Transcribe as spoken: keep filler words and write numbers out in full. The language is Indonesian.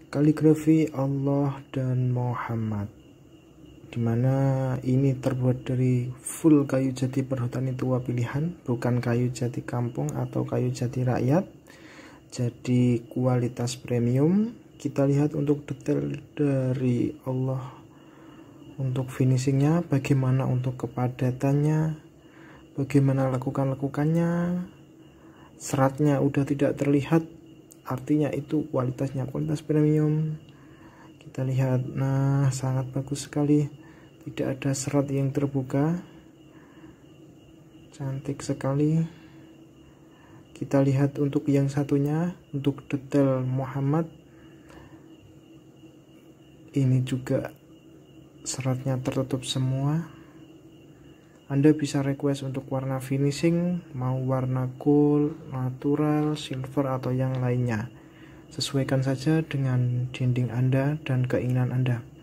kaligrafi Allah dan Muhammad, dimana ini terbuat dari full kayu jati perhutani tua pilihan, bukan kayu jati kampung atau kayu jati rakyat. Jadi kualitas premium. Kita lihat untuk detail dari Allah, untuk finishingnya, bagaimana untuk kepadatannya, bagaimana lakukan-lakukannya. Seratnya udah tidak terlihat, artinya itu kualitasnya kualitas premium. Kita lihat, nah sangat bagus sekali, tidak ada serat yang terbuka, cantik sekali. Kita lihat untuk yang satunya, untuk detail Muhammad, ini juga seratnya tertutup semua. Anda bisa request untuk warna finishing, mau warna gold, natural, silver, atau yang lainnya. Sesuaikan saja dengan dinding Anda dan keinginan Anda.